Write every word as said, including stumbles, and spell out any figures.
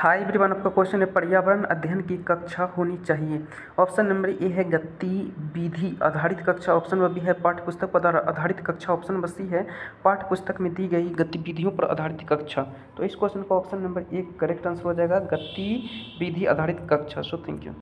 Hi everyone, आपका question है पर्यावरण अध्ययन की कक्षा होनी चाहिए। ऑप्शन नंबर ए है गतिविधि आधारित कक्षा, ऑप्शन नंबर बी है पाठ्य पुस्तक पर आधारित कक्षा, ऑप्शन नंबर सी है पाठ्य पुस्तक में दी गई गतिविधियों पर आधारित कक्षा। तो इस क्वेश्चन का option number A correct answer हो जाएगा, गतिविधि आधारित कक्षा। So thank you.